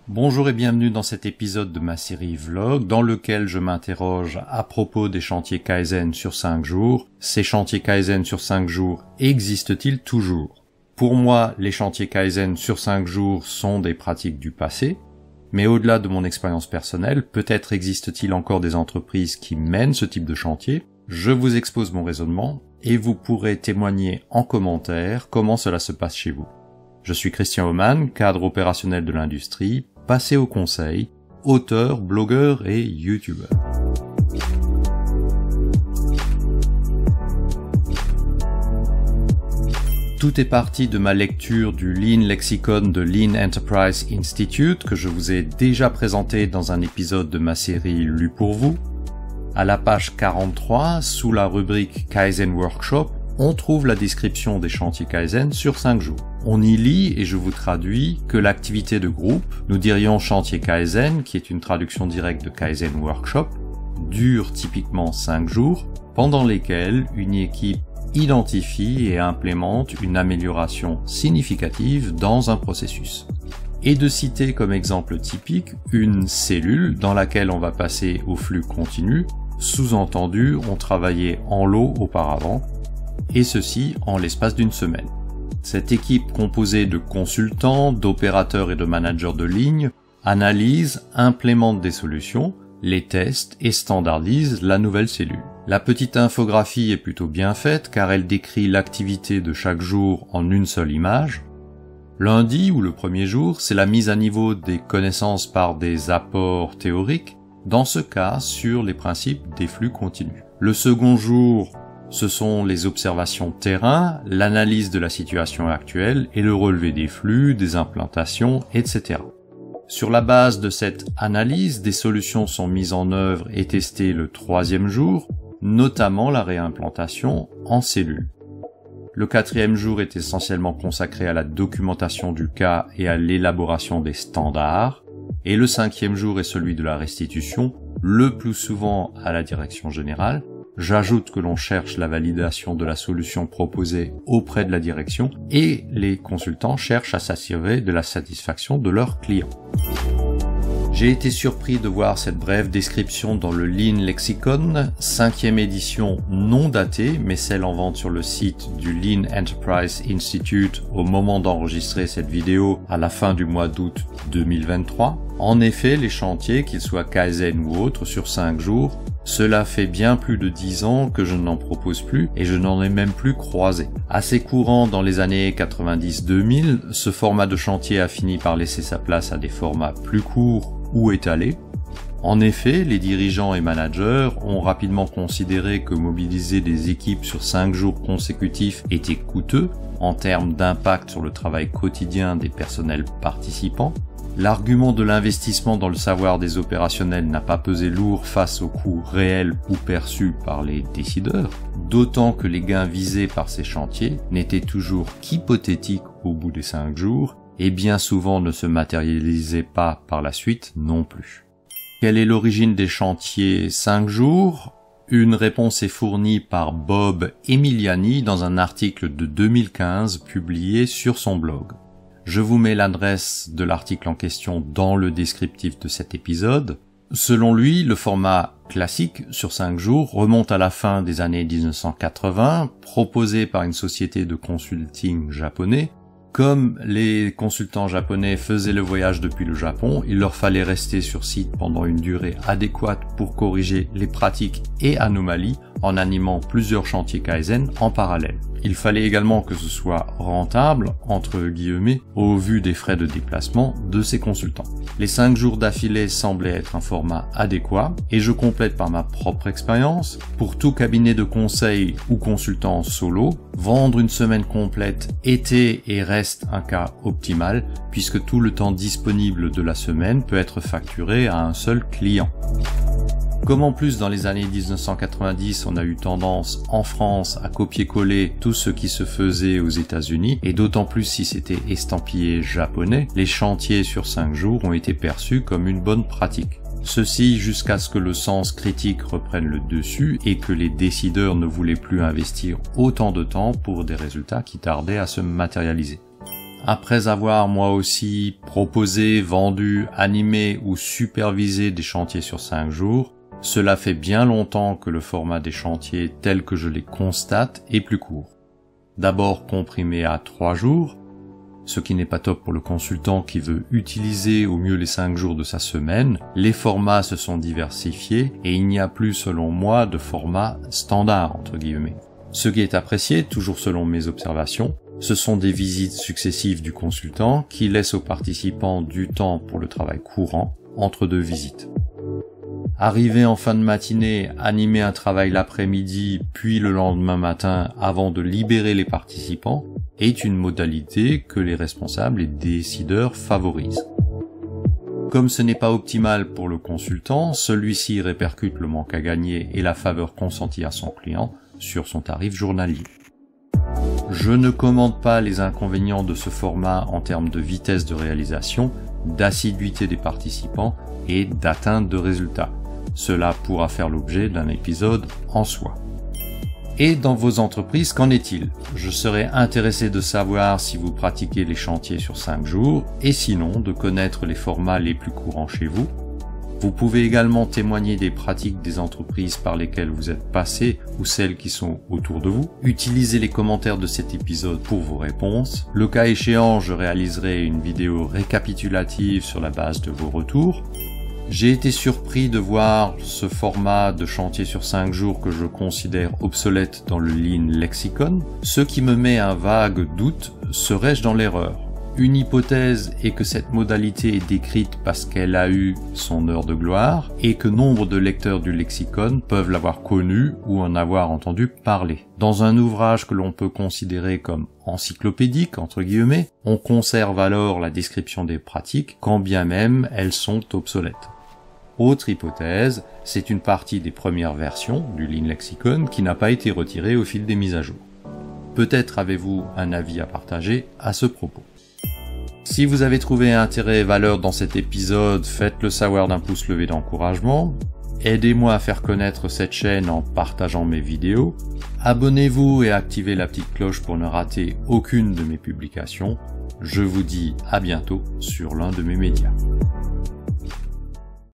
Bonjour et bienvenue dans cet épisode de ma série Vlog dans lequel je m'interroge à propos des chantiers Kaizen sur 5 jours. Ces chantiers Kaizen sur 5 jours existent-ils toujours? Pour moi, les chantiers Kaizen sur 5 jours sont des pratiques du passé, mais au-delà de mon expérience personnelle, peut-être existe-t-il encore des entreprises qui mènent ce type de chantier. Je vous expose mon raisonnement et vous pourrez témoigner en commentaire comment cela se passe chez vous. Je suis Christian Oman, cadre opérationnel de l'industrie, passé au conseil, auteur, blogueur et youtubeur. Tout est parti de ma lecture du Lean Lexicon de Lean Enterprise Institute que je vous ai déjà présenté dans un épisode de ma série Lu pour vous. À la page 43, sous la rubrique Kaizen Workshop, on trouve la description des chantiers Kaizen sur 5 jours. On y lit, et je vous traduis, que l'activité de groupe, nous dirions chantier Kaizen, qui est une traduction directe de Kaizen Workshop, dure typiquement 5 jours, pendant lesquels une équipe identifie et implémente une amélioration significative dans un processus. Et de citer comme exemple typique une cellule dans laquelle on va passer au flux continu, sous-entendu on travaillait en lot auparavant, et ceci en l'espace d'une semaine. Cette équipe composée de consultants, d'opérateurs et de managers de ligne analyse, implémente des solutions, les teste et standardise la nouvelle cellule. La petite infographie est plutôt bien faite car elle décrit l'activité de chaque jour en une seule image. Lundi ou le premier jour, c'est la mise à niveau des connaissances par des apports théoriques, dans ce cas sur les principes des flux continus. Le second jour, ce sont les observations terrain, l'analyse de la situation actuelle et le relevé des flux, des implantations, etc. Sur la base de cette analyse, des solutions sont mises en œuvre et testées le troisième jour, notamment la réimplantation en cellule. Le quatrième jour est essentiellement consacré à la documentation du cas et à l'élaboration des standards, et le cinquième jour est celui de la restitution, le plus souvent à la direction générale. J'ajoute que l'on cherche la validation de la solution proposée auprès de la direction et les consultants cherchent à s'assurer de la satisfaction de leurs clients. J'ai été surpris de voir cette brève description dans le Lean Lexicon, 5e édition non datée, mais celle en vente sur le site du Lean Enterprise Institute au moment d'enregistrer cette vidéo à la fin du mois d'août 2023. En effet, les chantiers, qu'ils soient Kaizen ou autres, sur 5 jours, cela fait bien plus de 10 ans que je n'en propose plus et je n'en ai même plus croisé. Assez courant dans les années 90-2000, ce format de chantier a fini par laisser sa place à des formats plus courts ou étalés. En effet, les dirigeants et managers ont rapidement considéré que mobiliser des équipes sur 5 jours consécutifs était coûteux en termes d'impact sur le travail quotidien des personnels participants. L'argument de l'investissement dans le savoir des opérationnels n'a pas pesé lourd face aux coûts réels ou perçus par les décideurs, d'autant que les gains visés par ces chantiers n'étaient toujours qu'hypothétiques au bout des 5 jours, et bien souvent ne se matérialisaient pas par la suite non plus. Quelle est l'origine des chantiers 5 jours? Une réponse est fournie par Bob Emiliani dans un article de 2015 publié sur son blog. Je vous mets l'adresse de l'article en question dans le descriptif de cet épisode. Selon lui, le format classique sur 5 jours remonte à la fin des années 1980, proposé par une société de consulting japonais. Comme les consultants japonais faisaient le voyage depuis le Japon, il leur fallait rester sur site pendant une durée adéquate pour corriger les pratiques et anomalies en animant plusieurs chantiers Kaizen en parallèle. Il fallait également que ce soit rentable, entre guillemets, au vu des frais de déplacement de ces consultants. Les 5 jours d'affilée semblaient être un format adéquat, et je complète par ma propre expérience. Pour tout cabinet de conseil ou consultant solo, vendre une semaine complète était et reste un cas optimal, puisque tout le temps disponible de la semaine peut être facturé à un seul client. Comme en plus dans les années 1990 on a eu tendance en France à copier-coller tout ce qui se faisait aux États-Unis, et d'autant plus si c'était estampillé japonais, les chantiers sur 5 jours ont été perçus comme une bonne pratique. Ceci jusqu'à ce que le sens critique reprenne le dessus et que les décideurs ne voulaient plus investir autant de temps pour des résultats qui tardaient à se matérialiser. Après avoir moi aussi proposé, vendu, animé ou supervisé des chantiers sur 5 jours, cela fait bien longtemps que le format des chantiers tel que je les constate est plus court. D'abord comprimé à 3 jours, ce qui n'est pas top pour le consultant qui veut utiliser au mieux les 5 jours de sa semaine, les formats se sont diversifiés et il n'y a plus selon moi de format standard entre guillemets. Ce qui est apprécié, toujours selon mes observations, ce sont des visites successives du consultant qui laissent aux participants du temps pour le travail courant entre 2 visites. Arriver en fin de matinée, animer un travail l'après-midi, puis le lendemain matin avant de libérer les participants est une modalité que les responsables et décideurs favorisent. Comme ce n'est pas optimal pour le consultant, celui-ci répercute le manque à gagner et la faveur consentie à son client sur son tarif journalier. Je ne commente pas les inconvénients de ce format en termes de vitesse de réalisation, d'assiduité des participants et d'atteinte de résultats. Cela pourra faire l'objet d'un épisode en soi. Et dans vos entreprises, qu'en est-il? Je serais intéressé de savoir si vous pratiquez les chantiers sur 5 jours et sinon de connaître les formats les plus courants chez vous. Vous pouvez également témoigner des pratiques des entreprises par lesquelles vous êtes passé ou celles qui sont autour de vous. Utilisez les commentaires de cet épisode pour vos réponses. Le cas échéant, je réaliserai une vidéo récapitulative sur la base de vos retours. J'ai été surpris de voir ce format de chantier sur 5 jours que je considère obsolète dans le Lean Lexicon. Ce qui me met un vague doute, serais-je dans l'erreur? Une hypothèse est que cette modalité est décrite parce qu'elle a eu son heure de gloire et que nombre de lecteurs du lexicon peuvent l'avoir connue ou en avoir entendu parler. Dans un ouvrage que l'on peut considérer comme encyclopédique, entre guillemets, on conserve alors la description des pratiques quand bien même elles sont obsolètes. Autre hypothèse, c'est une partie des premières versions du Lean Lexicon qui n'a pas été retirée au fil des mises à jour. Peut-être avez-vous un avis à partager à ce propos. Si vous avez trouvé intérêt et valeur dans cet épisode, faites-le savoir d'un pouce levé d'encouragement. Aidez-moi à faire connaître cette chaîne en partageant mes vidéos. Abonnez-vous et activez la petite cloche pour ne rater aucune de mes publications. Je vous dis à bientôt sur l'un de mes médias.